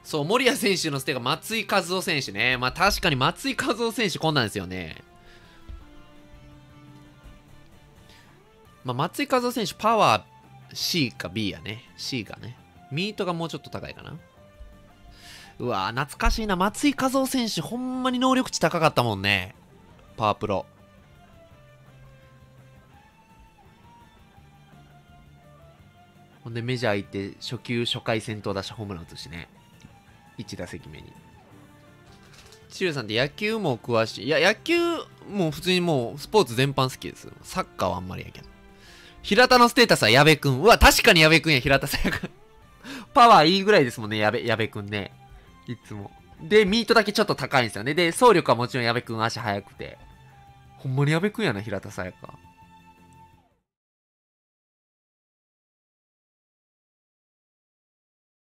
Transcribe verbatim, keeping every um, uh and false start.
そう、森谷選手の捨てが松井和夫選手ね。まあ確かに松井和夫選手こんなんですよね。まあ松井和夫選手パワー C か B やね。C がね。ミートがもうちょっと高いかな。うわー、懐かしいな。松井和夫選手ほんまに能力値高かったもんね。パワープロ。ほんでメジャー行って初球初回先頭出してホームラン打つしね。いち打席目に。チルさんって野球も詳しい。いや、野球も普通にもうスポーツ全般好きです。サッカーはあんまりやけど。平田のステータスは矢部くん。うわ、確かに矢部くんや、平田さやくん。パワーいいぐらいですもんね、矢部、矢部くんね。いつも。で、ミートだけちょっと高いんですよね。で、走力はもちろん矢部くん足速くて。ほんまに矢部くんやな、平田さやか。